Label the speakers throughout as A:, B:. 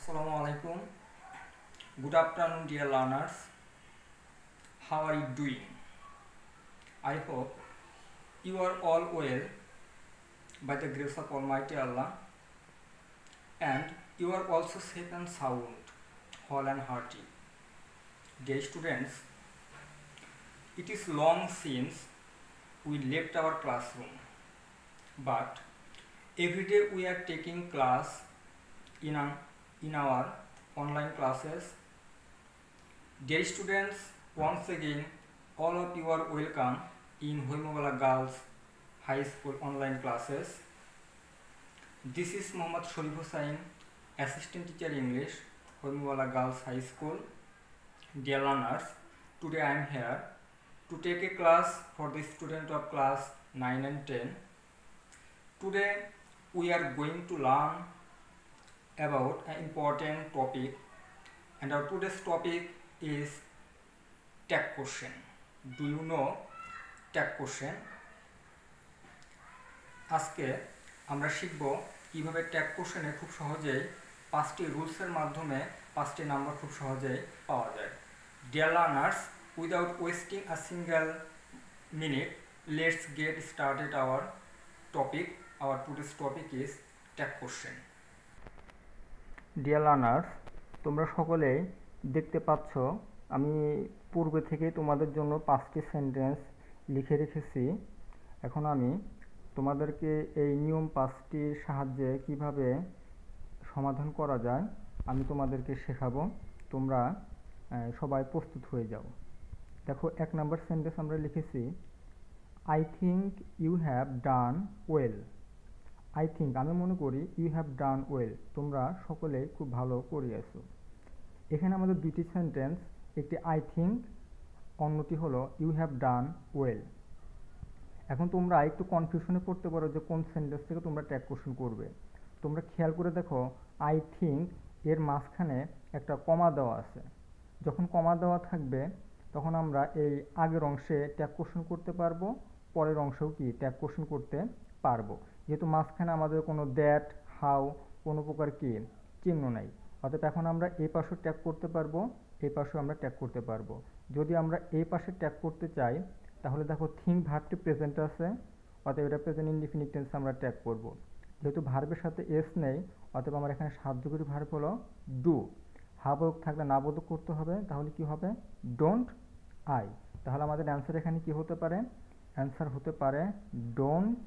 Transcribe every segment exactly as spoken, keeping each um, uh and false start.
A: Assalamu alaikum. Good afternoon, dear learners. How are you doing? I hope you are all well by the grace of Almighty Allah, and you are also safe and sound, whole and hearty. Dear students, it is long since we left our classroom, but every day we are taking class in, a, in our online classes. Dear students, once again, all of you are welcome in Hoimawala Girls High School online classes. This is Mohammad Sharif Hussain, Assistant Teacher English, Hoimawala Girls High School. Dear learners, today I am here to take a class for the student of class nine and ten. Today we are going to learn about an important topic, and our today's topic is tag question. Do you know tag question? আজকে আমরা শিখব কিভাবে tag কোশ্চেনে খুব সহজেই পাঁচটি রুলসের মাধ্যমে পাঁচটি নাম্বার খুব সহজেই পাওয়া যায়। Dear learners, without wasting a single minute, let's get started our topic. Our today's topic is tag question. Dear learners, তোমরা সকলেই দেখতে পাচ্ছ আমি পূর্বে থেকে তোমাদের জন্য পাঁচটি সেন্টেন্স লিখে রেখেছি। এখন আমি তোমাদেরকে এই নিয়ম পাঁচটির সাহায্যে কিভাবে সমাধান করা যায় আমি তোমাদেরকে শেখাবো। তোমরা সবাই প্রস্তুত হয়ে যাও। দেখো, এক নাম্বার সেন্টেন্স আমরা লিখেছি, I think you have done well. I think, আমি মনে করি, ইউ হ্যাভ ডান ওয়েল, তোমরা সকলেই খুব ভালো করিয়েছো। এখানে আমাদের দুইটি সেন্টেন্স, একটি আই থিঙ্ক, অন্যটি হলো ইউ হ্যাভ ডান ওয়েল। এখন তোমরা একটু কনফিউশনে পড়তে পারো যে কোন সেন্টেন্স থেকে তোমরা ট্যাগ কোশ্চেন করবে। তোমরা খেয়াল করে দেখো, আই থিঙ্ক এর মাঝখানে একটা কমা দেওয়া আছে। যখন কমা দেওয়া থাকবে তখন আমরা এই আগের অংশে ট্যাগ কোশ্চেন করতে পারবো, পরের অংশেও কি ট্যাগ কোশ্চেন করতে পারবো, যেহেতু মাঝখানে আমাদের কোনো দ্যাট, হাউ, কোনো প্রকার কি চিহ্ন নাই। অর্থাৎ এখন আমরা এই পাশেও ট্যাগ করতে পারবো, এই পাশেও আমরা ট্যাগ করতে পারবো। যদি আমরা এই পাশে ট্যাগ করতে চাই তাহলে দেখো থিঙ্ক ভার্বটি প্রেজেন্ট আছে, অতএব এটা প্রেজেন্ট ইনডিফিনিট টেন্সে আমরা ট্যাগ করব। যেহেতু ভার্বের সাথে এস নেই, অতএব আমার এখানে সাহায্যকারী ভার্ব হলো ডু। হাবোধক থাকলে না বোধক করতে হবে, তাহলে কি হবে ডোন্ট আই। তাহলে আমাদের অ্যান্সার এখানে কি হতে পারে? অ্যান্সার হতে পারে ডোন্ট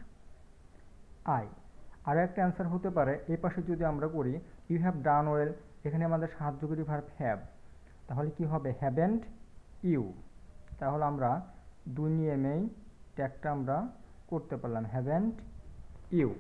A: আই। আর একটা অ্যান্সার হতে পারে এই পাশে যদি আমরা করি ইউ হ্যাভ ডান ওয়েল, এখানে আমাদের সাহায্যকারী ভার্ব হ্যাভ, তাহলে কি হবে হ্যাভেন্ট ইউ। তাহলে আমরা দুই নিয়মেই ট্যাগটা আমরা করতে পারলাম, হ্যাভেন্ট ইউ।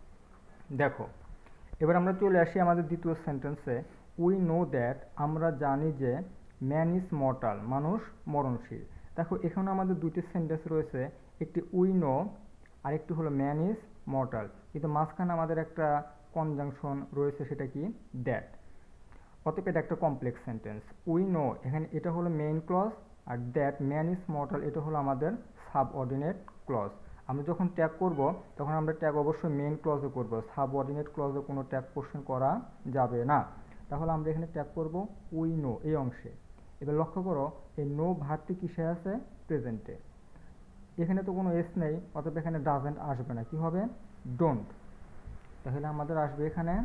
A: দেখো, এবার আমরা চলে আসি আমাদের দ্বিতীয় সেন্টেন্সে, উই নো দ্যাট, আমরা জানি যে, ম্যান ইজ মর্টাল, মানুষ মরণশীল। দেখো, এখানে আমাদের দুইটি সেন্টেন্স রয়েছে, একটি উই নো আর একটি হলো ম্যান ইজ মর্টাল, কিন্তু মাঝখানে আমাদের একটা কনজাংশন রয়েছে, সেটা কি দ্যাট। অতএব এটা একটা কমপ্লেক্স সেন্টেন্স। উই নো, এখানে এটা হলো মেইন ক্লজ, আর দ্যাট ম্যান ইজ মর্টাল এটা হলো আমাদের সাবঅর্ডিনেট ক্লজ। আমরা যখন ট্যাগ করব তখন আমরা ট্যাগ অবশ্যই মেইন ক্লজে করব, সাবঅর্ডিনেট ক্লজে কোনো ট্যাগ কোশ্চেন করা যাবে না। তাহলে আমরা এখানে ট্যাগ করব উই নো এই অংশে। এবার লক্ষ্য করো, এই নো ভার্বটি কিসে আছে? প্রেজেন্টে। এখানে তো কোনো এস নেই, অতএব এখানে ডাজেন্ট আসবে না, কি হবে ডোন্ট। তাহলে আমাদের আসবে এখানে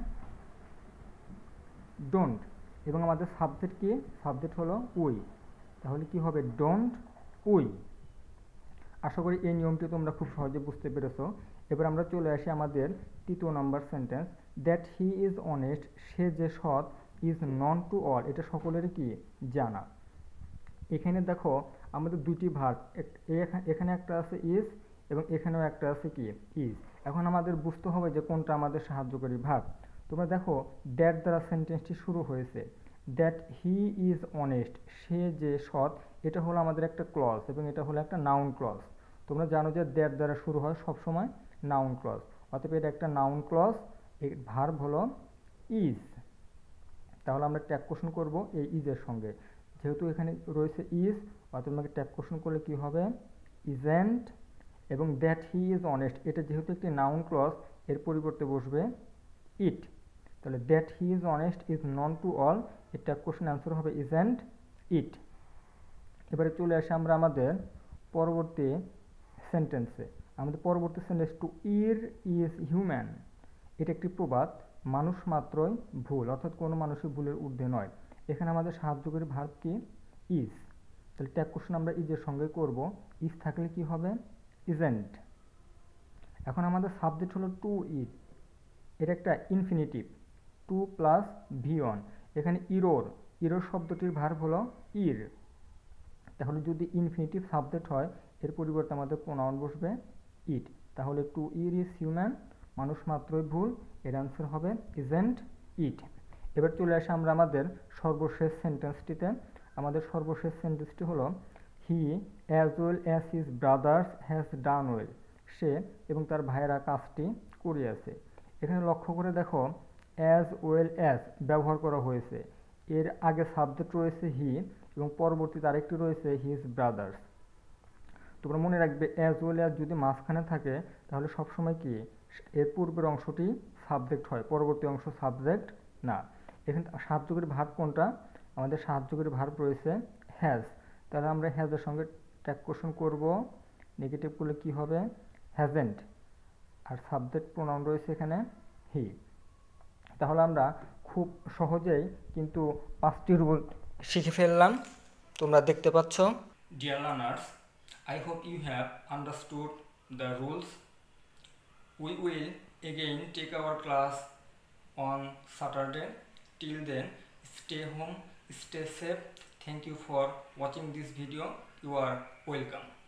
A: ডোন্ট, এবং আমাদের সাবজেক্ট কি? সাবজেক্ট হলো উই, তাহলে কি হবে ডোন্ট উই। আশা করি এই নিয়মটি তোমরা খুব সহজে বুঝতে পেরেছো। এবার আমরা চলে আসি আমাদের তৃতীয় number sentence, that he is honest, সে যে সৎ, ইজ নন টু অল, এটা সকলেরই কি জানা। এখানে দেখো আমাদের দুটি ভার্ব, এখানে একটা আছে ইজ এবং এখানেও একটা আছে কি ইজ। এখন আমাদের বুঝতে হবে যে কোনটা আমাদের সাহায্যকারী ভার্ব। তোমরা দেখো, দ্যাট দ্বারা সেন্টেন্সটি শুরু হয়েছে, দ্যাট হি ইজ অনেস্ট, সে যে সৎ, এটা হলো আমাদের একটা ক্লজ এবং এটা হলো একটা নাউন ক্লজ। তোমরা জানো যে দ্যাট দ্বারা শুরু হয় সবসময় নাউন ক্লজ, অতএব এটা একটা নাউন ক্লজ, এই ভার্ব হলো ইজ। তাহলে আমরা ট্যাগ কোশ্চেন করব এই ইজের সঙ্গে, যেহেতু এখানে রয়েছে ইজ, অতএব আমাকে ট্যাগ কোশ্চেন করলে কি হবে ইজেন্ট, এবং দ্যাট হি ইজ অনেস্ট, এটা যেহেতু একটি নাউন ক্লজ, এর পরিবর্তে বসবে ইট। তাহলে that he is honest is known to all, এটা কোশ্চেন অ্যান্সার হবে ইজন্ট ইট। এবারে চলে আসি আমরা আমাদের পরবর্তী সেন্টেন্সে। আমাদের পরবর্তী sentence, to err is human, এটা একটি প্রবাদ, মানুষ মাত্রই ভুল, অর্থাৎ কোনো মানুষই ভুলের ঊর্ধ্বে নয়। এখানে আমাদের সাহায্যকারী ভার্ব কি? ইজ। তাহলে ট্যাগ কোশ্চেন আমরা ইজের সঙ্গে করব, ইজ থাকলে কি হবে? ইজেন্ট। এখন আমাদের সাবজেক্ট হলো টু ইট, এটা একটা infinitive, to plus V one. এখানে ইরোর, ইরোর শব্দটির ভার্ব হলো ইর। তাহলে যদি ইনফিনিটিভ সাবজেক্ট হয়, এর পরিবর্তে আমাদের প্রোনাউন বসবে ইট। তাহলে টু ইর ইজ হিউম্যান, মানুষ মাত্রই ভুল, এর অ্যান্সার হবে ইজেন্ট ইট। এবার চলে আসি আমরা আমাদের সর্বশেষ সেন্টেন্সটিতে। আমাদের সর্বশেষ সেন্টেন্সটি হলো he as well as his brothers has done well, সে এবং তার ভাইয়েরা কাজটি করিয়াছে। এখানে লক্ষ্য করে দেখো, অ্যাজ ওয়েল অ্যাজ ব্যবহার করা হয়েছে, এর আগে সাবজেক্ট রয়েছে হি এবং পরবর্তীতে আরেকটি রয়েছে হিজ ব্রাদার্স। তোমরা মনে রাখবে, অ্যাজ ওয়েল অ্যাজ যদি মাঝখানে থাকে তাহলে সবসময় কি এর পূর্বের অংশটি সাবজেক্ট হয়, পরবর্তী অংশ সাবজেক্ট না। এখানে সাহায্যকারী ভার্ব কোনটা? আমাদের সাহায্যকারী ভার্ব রয়েছে হ্যাজ। তাহলে আমরা হ্যাজের সঙ্গে ট্যাগ কোশ্চেন করব, নেগেটিভ করলে কি হবে? হ্যাজেন্ট। আর সাবজেক্ট প্রোনাউন রয়েছে এখানে হি। তাহলে আমরা খুব সহজেই কিন্তু পাঁচটি রুল শিখে ফেললাম, তোমরা দেখতে পাচ্ছ। Dear learners, I hope you have understood the rules. We will again take our class on Saturday. Till then, stay home, stay safe. Thank you for watching this video. You are welcome.